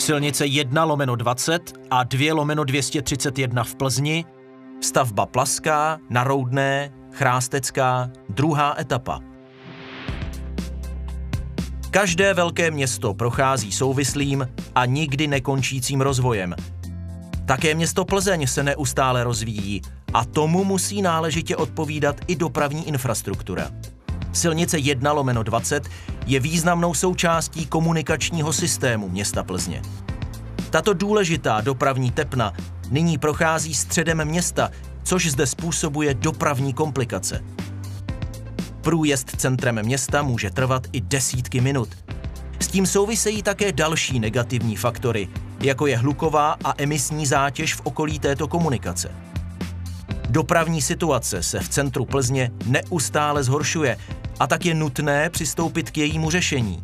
Silnice 1/20 a 2/231 v Plzni, stavba Plaská, na Roudné, Chrástecká, druhá etapa. Každé velké město prochází souvislým a nikdy nekončícím rozvojem. Také město Plzeň se neustále rozvíjí a tomu musí náležitě odpovídat i dopravní infrastruktura. Silnice 1/20 je významnou součástí komunikačního systému města Plzně. Tato důležitá dopravní tepna nyní prochází středem města, což zde způsobuje dopravní komplikace. Průjezd centrem města může trvat i desítky minut. S tím souvisejí také další negativní faktory, jako je hluková a emisní zátěž v okolí této komunikace. Dopravní situace se v centru Plzně neustále zhoršuje a tak je nutné přistoupit k jejímu řešení.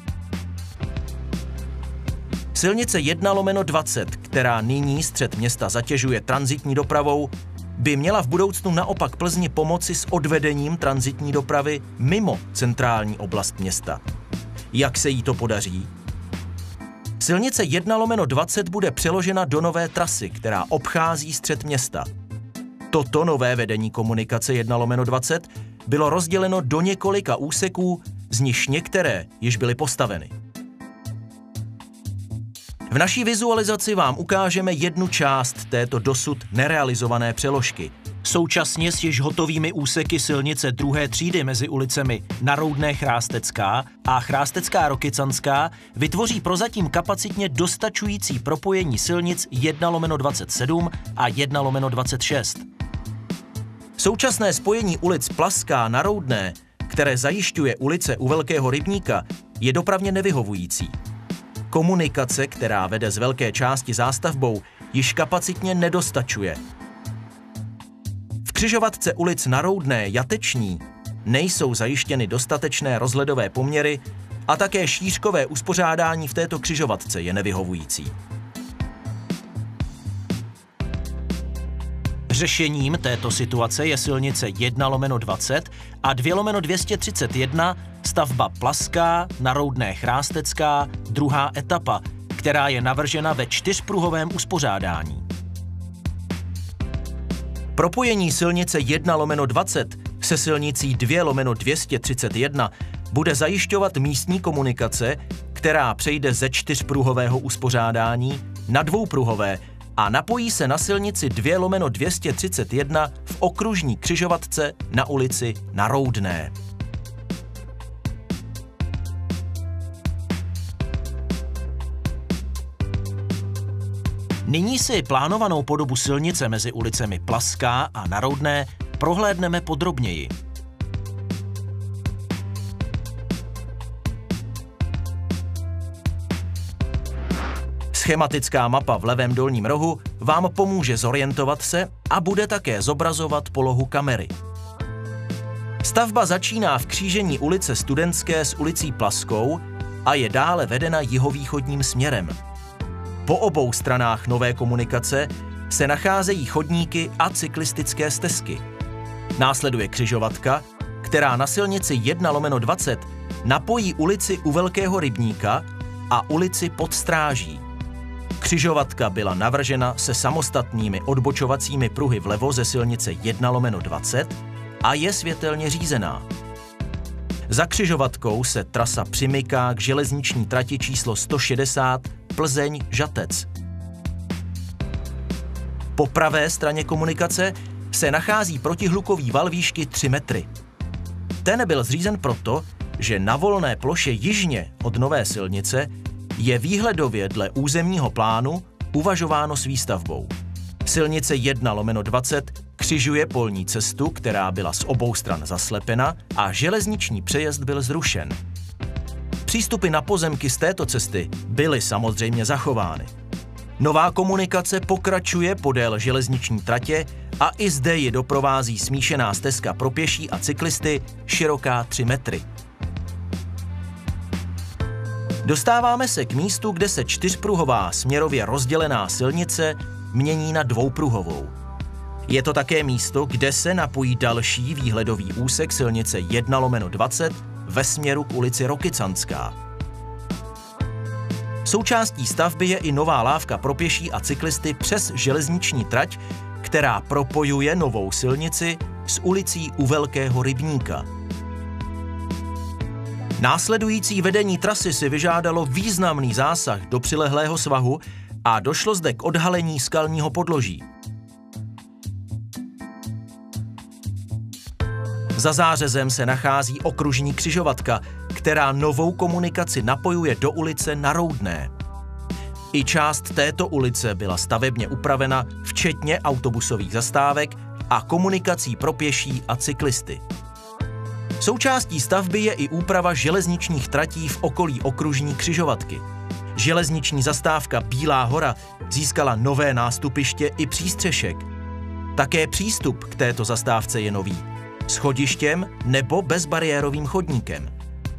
Silnice 1/20, která nyní střed města zatěžuje tranzitní dopravou, by měla v budoucnu naopak Plzni pomoci s odvedením tranzitní dopravy mimo centrální oblast města. Jak se jí to podaří? Silnice 1/20 bude přeložena do nové trasy, která obchází střed města. Toto nové vedení komunikace 1/20 bylo rozděleno do několika úseků, z nichž některé již byly postaveny. V naší vizualizaci vám ukážeme jednu část této dosud nerealizované přeložky. Současně s již hotovými úseky silnice druhé třídy mezi ulicemi Na Roudné Chrástecká a Chrástecká Rokycanská vytvoří prozatím kapacitně dostačující propojení silnic 1/27 a 1/26. Současné spojení ulic Plaská na Roudné, které zajišťuje ulice u Velkého rybníka, je dopravně nevyhovující. Komunikace, která vede z velké části zástavbou, již kapacitně nedostačuje. V křižovatce ulic Na Roudné Jateční nejsou zajištěny dostatečné rozhledové poměry a také šířkové uspořádání v této křižovatce je nevyhovující. Řešením této situace je silnice 1/20 a 2/231 stavba Plaská, Na Roudné Chrástecká, druhá etapa, která je navržena ve čtyřpruhovém uspořádání. Propojení silnice 1/20 se silnicí 2/231 bude zajišťovat místní komunikace, která přejde ze čtyřpruhového uspořádání na dvoupruhové a napojí se na silnici 2/231 v okružní křižovatce na ulici Na Roudné. Nyní si plánovanou podobu silnice mezi ulicemi Plaská a Na Roudné prohlédneme podrobněji. Schematická mapa v levém dolním rohu vám pomůže zorientovat se a bude také zobrazovat polohu kamery. Stavba začíná v křížení ulice Studentské s ulicí Plaskou a je dále vedena jihovýchodním směrem. Po obou stranách nové komunikace se nacházejí chodníky a cyklistické stezky. Následuje křižovatka, která na silnici 1/20 napojí ulici u Velkého rybníka a ulici Pod Stráží. Křižovatka byla navržena se samostatnými odbočovacími pruhy vlevo ze silnice 1/20 a je světelně řízená. Za křižovatkou se trasa přimyká k železniční trati číslo 160 Plzeň-Žatec. Po pravé straně komunikace se nachází protihlukový val výšky 3 metry. Ten byl zřízen proto, že na volné ploše jižně od nové silnice je výhledově dle územního plánu uvažováno s výstavbou. Silnice 1/20 křižuje polní cestu, která byla z obou stran zaslepena a železniční přejezd byl zrušen. Přístupy na pozemky z této cesty byly samozřejmě zachovány. Nová komunikace pokračuje podél železniční tratě a i zde ji doprovází smíšená stezka pro pěší a cyklisty široká 3 metry. Dostáváme se k místu, kde se čtyřpruhová směrově rozdělená silnice mění na dvoupruhovou. Je to také místo, kde se napojí další výhledový úsek silnice 1/20 ve směru k ulici Rokycanská. Součástí stavby je i nová lávka pro pěší a cyklisty přes železniční trať, která propojuje novou silnici s ulicí u Velkého rybníka. Následující vedení trasy si vyžádalo významný zásah do přilehlého svahu a došlo zde k odhalení skalního podloží. Za zářezem se nachází okružní křižovatka, která novou komunikaci napojuje do ulice na Roudné. I část této ulice byla stavebně upravena, včetně autobusových zastávek a komunikací pro pěší a cyklisty. Součástí stavby je i úprava železničních tratí v okolí okružní křižovatky. Železniční zastávka Bílá hora získala nové nástupiště i přístřešek. Také přístup k této zastávce je nový, schodištěm nebo bezbariérovým chodníkem.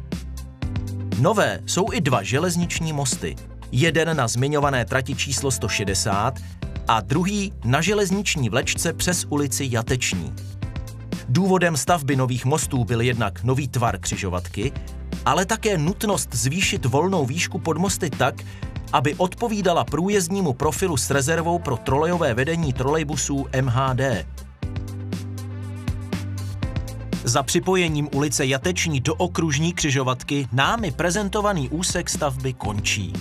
Nové jsou i dva železniční mosty. Jeden na zmiňované trati číslo 160 a druhý na železniční vlečce přes ulici Jateční. Důvodem stavby nových mostů byl jednak nový tvar křižovatky, ale také nutnost zvýšit volnou výšku pod mosty tak, aby odpovídala průjezdnímu profilu s rezervou pro trolejové vedení trolejbusů MHD. Za připojením ulice Jateční do okružní křižovatky námi prezentovaný úsek stavby končí.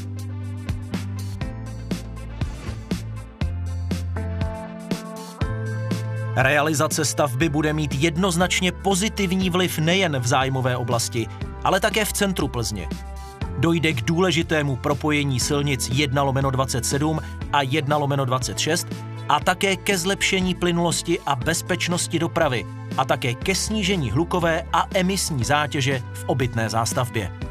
Realizace stavby bude mít jednoznačně pozitivní vliv nejen v zájmové oblasti, ale také v centru Plzně. Dojde k důležitému propojení silnic 1/27 a 1/26 a také ke zlepšení plynulosti a bezpečnosti dopravy a také ke snížení hlukové a emisní zátěže v obytné zástavbě.